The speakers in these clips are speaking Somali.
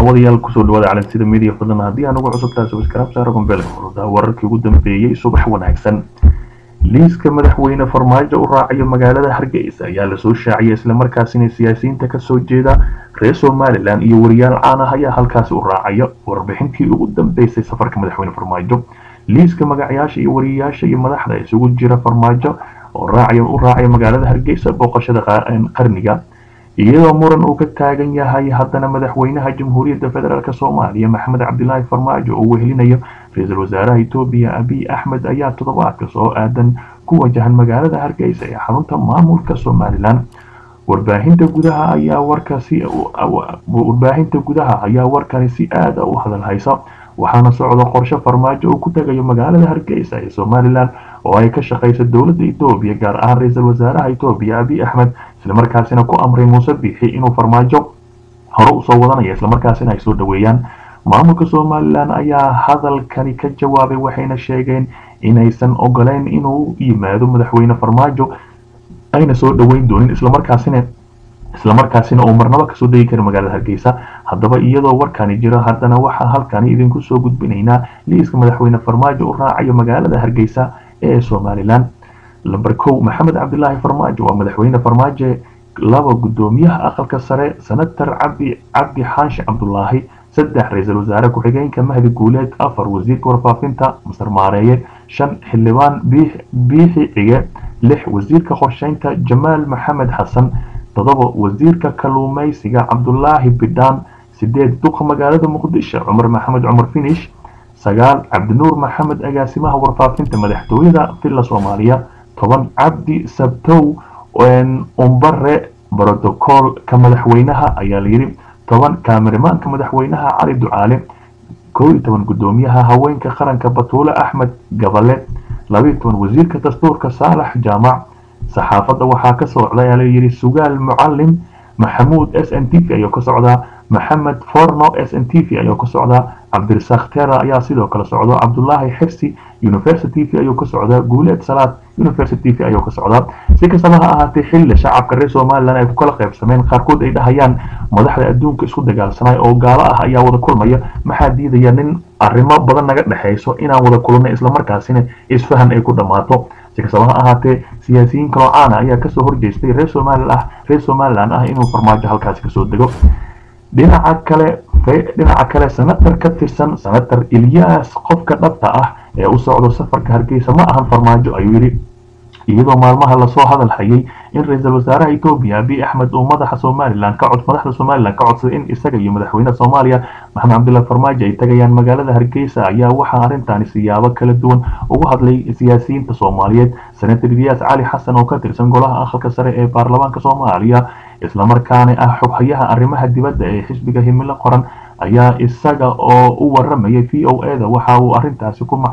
daawadayaal kusoo dhawaada calansida media fadlan haddii aan ugu cusubtahay subscribe saaro gombeelka furada wararkii ugu dambeeyay subax wanaagsan. liiska madaxweyne farmaajo u raacayo magaalada Hargeysa ayaa la soo shaaciyay isla markaasina siyaasiyiinta ka soo jeeda reer Somaliland iyo wariyaal caan ah ayaa halkaas u raacayo warbixintii ugu dambeysay safarka madaxweyne farmaajo. liiska magacayaasha iyo wariyaasha iyo madaxda isugu jira farmaajo oo raacayo magaalada Hargeysa booqashada qarniga iyadoo muran uu ka taagan yahay haddana madaxweynaha jamhuuriyadda federaalka Soomaaliya Maxamed Cabdilaahi Farmaajo oo wehelinayo ra'iisul wasaaraha Itoobiya Abiy Ahmed ayaa toddobaadka soo aadan ku wajahan magaalada Hargeysa ee xarunta maamulka Somaliland. warbaahinta gudaha ayaa warkani si aad ah u hadal haysa waxaana socda qorshe farmaajo uu ku tagayo magaalada Hargeysa ee Somaliland oo ay ka shaqeyso dawladda Itoobiya gaar ahaan ra'iisul wasaaraha Itoobiya Abiy Ahmed isla markaasina ku amray Muuse Biixi inuu farmaajo hore u soo wadanayo isla markaasina ay soo dhaweeyaan. maamulka Somaliland ayaa hadalkani ka jawaabay waxayna sheegeen inaysan ogoleyn inuu yimaado madaxweyne farmaajo ayna soo dhaweyn doonin isla markaasina oo marnaba ka soo dhigi karo magaalada Hargeysa. haddaba iyadoo warkani jiro haddana waxa halkan idinku soo gudbinaynaa liiska madaxweyne farmaajo u raacayo magaalada Hargeysa ee Somaliland. lambar 1 Maxamed Cabdilaahi Farmaajo waa madaxweyne farmaajo. 2 gudoomiyaha aqalka sare senator Cabdi Xaashi Cabdullaahi. 3 ra'iisul wasaare ku-xigeenka Mahdi Guuleed. 4 wasiirka warfaafinta Masar Maareeye. 5 xildhibaan Biixi Cige. 6 wasiirka qorsheynta Jamaal Maxamed Xasan. 7 wasiirka kalluumaysiga Cabdullaahi Bidhaan. 8 duqa magaalada Muqdisho Cumar Maxamed Cumar Finish. 9 Cabdinuur Maxamed agaasimaha warfaafinta madaxtooyada Villa Soomaaliya. 10 Cabdi Sabtow umbare protocol ka madaxweynaha ayaa la yiri. 10 kaameramanka madaxweynaha Cali Ducaale. 11 gudoomiyaha haweenka qaranka Batuule Axmed Gabale. 12 wasiirka dastuurka Saalax Jaamac. saxaafadda waxaa ka socda ayaa la yiri Sugaal Mucallim Maxamuud SNTV ayaa ka socda. Maxamed Forno SNTV ayaa ka socda. Cabdirasaaq Tera ayaa sidoo kale socda. Cabdullaahi Xirsi University ayaa ka socda. Guuleed Salaad University ayaa ka socda. si kastaba ha ahaatee xilli shacabka reer Somaliland ay ku kala qaybsameen qaarkood ay dhahayaan madaxda adduunka isku dagaalsanay oo gaalo ah ayaa wada kulmaya maxaa diidaya nin arrimo badan naga dhaxayso inaan wada kulno isla markaasina isfahan ay ku dhamaato. si kastaba ha ahaatee siyaasiyiin kale oo caan ah ayaa kasoo horjeestay reer Somaliland inuu farmaajo halkaasi kasoo dego. dhinaca kale senator ka tirsan senator Ilyas qofka dhabta ah ee u socdo safarka Hargeysa ma ahan farmaajo ayuu yiri iyadoo maalmaha la soo hadal hayay in ra'iisul wasaaraha Itoobiya Abiy Ahmed uu madaxda Somaliland ka codsaday in isaga iyo madaxweynaha Soomaaliya Maxamed Cabdilaahi Farmaajo ay tagayaan magaalada Hargeysa ayaa waxa arrintan siyaabo kala duwan ugu hadlay siyaasiyiinta Soomaaliyeed. senator Ilyas Cali Xasan oo ka tirsan golaha aqalka sare ee baarlamaanka Soomaaliya isla markaana ah xoghayaha arrimaha dibadda ee xisbiga Himilo Qoran ayaa isaga oo u waramayay VOA waxa uu arrintaasi ku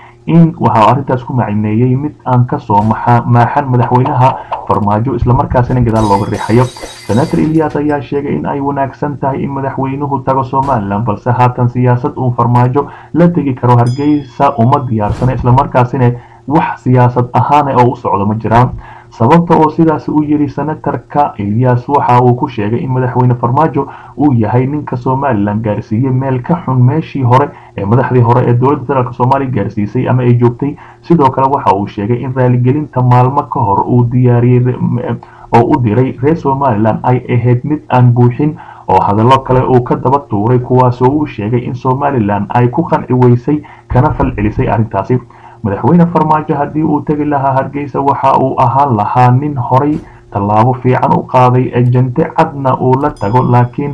macneeyay mid aan ka soo maaxan madaxweynaha farmaajo isla markaasina gadaal looga riixayo. senator Ilyas ayaa sheegay in ay wanaagsan tahay in madaxweynuhu tago Somaliland balse haatan siyaasad uu farmaajo la tagi karo Hargeysa uma diyaarsana isla markaasina wax siyaasad ahaan oo u socdo ma jiraan. sababta oo sidaas u yiri senatorka Ilyas waxa uu ku sheegay in madaxweyne farmaajo uu yahay ninka Somaliland gaarsiiyay meel ka xun meeshii hore ee madaxdii hore ee dawladda federaalka Soomaaliya gaarsiisay ama ay joogtay. sidoo kale waxa uu sheegay in raaligelinta maalmo ka hor uu diyaariyay oo u diray reer Somaliland ay ahayd mid aan buuxin oo hadallo kale uu ka daba tuuray kuwaas oo uu sheegay in Somaliland ay ku qanci weysay kana falcelisay arrintaasi. madaxweyne farmaajo haddii uu tagi lahaa Hargeysa waxa uu ahaan lahaa nin horay tallaabo fiican u qaaday ajante cadna uu la tago laakiin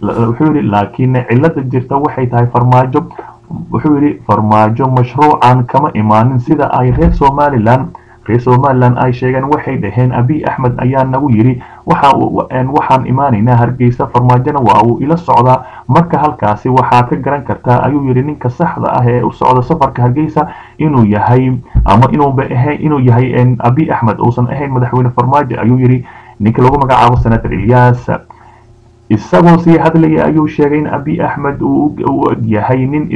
cilada jirta waxay tahay farmaajo mashruucan kama imaanin sida ay reer Somaliland ay sheegeen. waxay dhaheen Abiy Ahmed ayaa nagu yiri waxaan imaanaynaa Hargeysa farmaajona waa uu ila socdaa marka halkaasi waxaa ka garan kartaa ayuu yiri ninka saxda ah ee u socda safarka Hargeysa inuu yahay Abiy Ahmed uusan ahayn madaxweyne farmaajo ayuu yiri ninka lagu magacaabo senator Ilyas. isagoo sii hadlaya ayuu sheegay in Abiy Ahmed uu yahay nin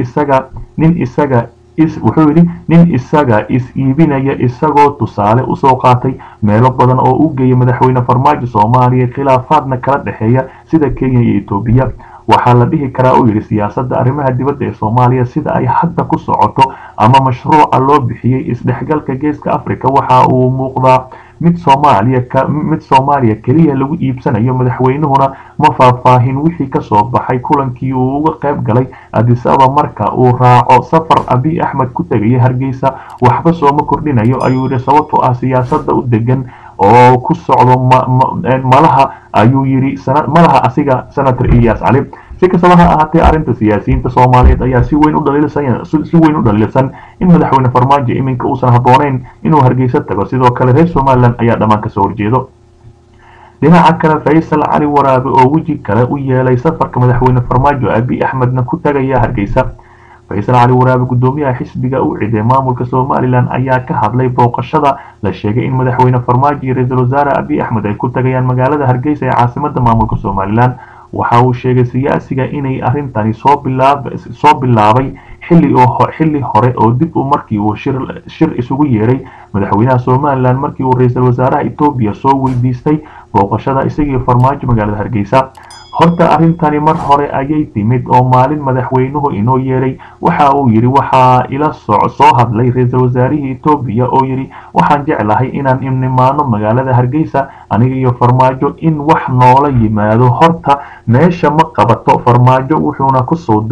isaga is iibinaya isagoo tusaale u soo qaatay meelo badan oo u geeyay madaxweyne farmaajo Soomaaliya khilaafaadna kala dhaxeeya sida Kenya iyo Itoobiya. waxaa la dhihi karaa uu yidhi siyaasadda arrimaha dibadda ee Soomaaliya sida ay hadda ku socoto ama mashruuca loo bixiyay isdhexgalka Geeska Afrika waxa uu muuqdaa mid Soomaaliya kaliya lagu iibsanayo. madaxweynuhuna ma faahfaahin wixii ka soo baxay kulankii uu uga qayb galay Addis Ababa marka uu raaco safar Abiy Ahmed ku tagay Hargeysa waxba sooma kordhinayo ayuu yidhi sababtoo ah siyaasadda u degan oo ku socdo malaha ayuu yidhi malaha asiga Senator Ilyas Cali. si kastaba ha ahaatee arrinta siyaasiyiinta Soomaaliyeed ayaa si weyn u dhaliilsan in madaxweyne Farmaajo iminka uusan habboonayn inuu Hargeysa tago. sidoo kale reer Somaliland ayaa dhammaan ka soo horjeedo. dhinaca kale Faysal Cali Waraabe oo weji kale u yeelay safarka madaxweyne Farmaajo Abiy Ahmedna ku tagaya Hargeysa. Faysal Cali Waraabe gudoomiyaha xisbiga u ciiday maamulka Somaliland ayaa ka hadlay booqashada la sheegay in madaxweyne Farmaajo iyo ra'iisul wasaare Abiy Ahmed ay ku tagayaan magaalada Hargeysa ee caasimadda maamulka Somaliland. waxa uu sheegay siyaasiga inay arrintani soo bilaabay xilli hore oo dib u markii uu shir isugu yeeray madaxweynaha Somaliland markii uu ra'iisul wasaaraha Itoobiya soo weydiistay booqashada isagii Farmaajo magaalada Hargeysa. horta arrintani mar hore ayay timid oo maalin madaxweynuhu inoo yeeray waxa uu yiri waxa ila soo hadlay ra'iisul wasaarihii Itoobiya oo yiri waxaan jeclahay inaan imnimaano magaalada Hargeysa aniga iyo Farmaajo in wax noola yimaado. horta meesha ma qabato Farmaajo wuxuuna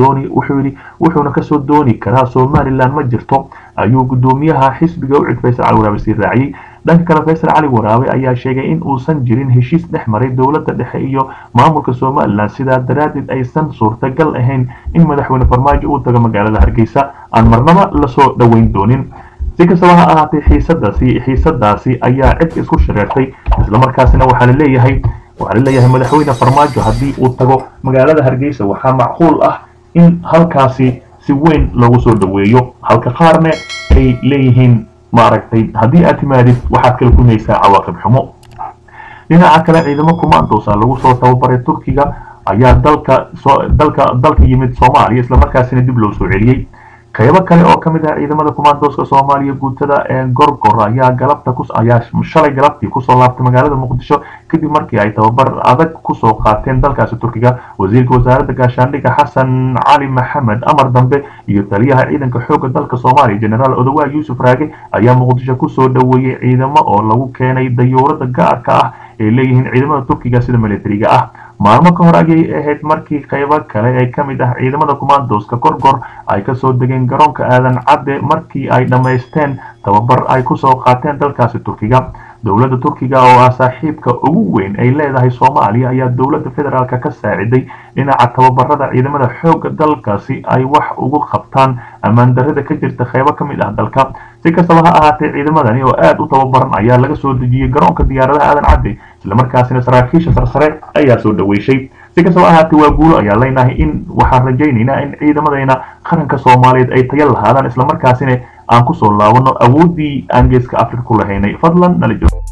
ka soo dooni karaa Somaliland ma jirto ayuu gudoomiyaha xisbiga u ciid Faysal Cali Waraabe sii raaciyay. dhanka kale Faysal Cali Waraabe ayaa sheegay in uusan jirin heshiis dhex maray dowladda dhexe iyo maamulka Somaliland sidaa daraadeed aysan suurtagal ahayn in madaxweyne Farmaajo uu tago magaalada Hargeysa aan marnaba la soo dhaweyn doonin. si kastaba ha ahaatee xiisadaasi ayaa cid isku shareertay isla markaasina waxaa la leeyahay madaxweyne Farmaajo haddii uu tago magaalada Hargeysa waxaa macquul ah in halkaasi si weyn loogu soo dhaweeyo halka qaarna ay leeyihiin maaragtay haddii aad timaadid waxaad kala kulmaysaa cawaaqib xumo. dhinaca kale ciidamo kumaandoosa lagu soo tababaray Turkiga ayaa dalka yimid Soomaaliya isla markaasina dib loo soo celiyay. qaybo kale oo kamid ah ciidamada kumaandooska Soomaaliya guutada Gorgor ayaa shalay galabtii kusoo laabtay magaalada Muqdisho kadib markii ay tababar adag kusoo qaateen dalkaasi Turkiga. wasiirka wasaaradda gaashaandhigga Xasan Cali Maxamed amar dambe iyo taliyaha ciidanka xoogga dalka Soomaaliya General Odawa Yuusuf Raage ayaa Muqdisho kusoo dhaweeyay ciidamo oo lagu keenay dayuurada gaarka ah ee leeyihiin ciidamada Turkiga sida militariga ah. maalmo ka hor ayay ahayd markii qaybo kale ee kamid ah ciidamada kumaandooska Gorgor ay ka soo degeen garoonka Aadan Cadde markii ay dhameysteen tababar ay kusoo qaateen dalkaasi Turkiga. dowladda Turkiga oo ah saaxiibka ugu weyn ay leedahay Soomaaliya ayaa dowladda federaalka ka saaciday dhinaca tababarada ciidamada xoogga dalkaasi ay wax ugu qabtaan ammaan darrada ka jirta qaybo kamid ah dalka. si kastaba ha ahaatee ciidamadani oo aad u tababaran ayaa laga soo dejiyay garoonka diyaaradaha Aadan Cadde isla markaasina saraakiisha sarsare ayaa soo dhaweyshay. si kastaba ha ahaatee waa guulo ayaa leenahay in waxaan rajaynaynaa in ciidamadayna qaranka Soomaaliyeed ay tayo lahaadaan isla markaasina aan ku soo laabano awoodii aan Geeska Afrika ku lahaynay. fadlan nala joog.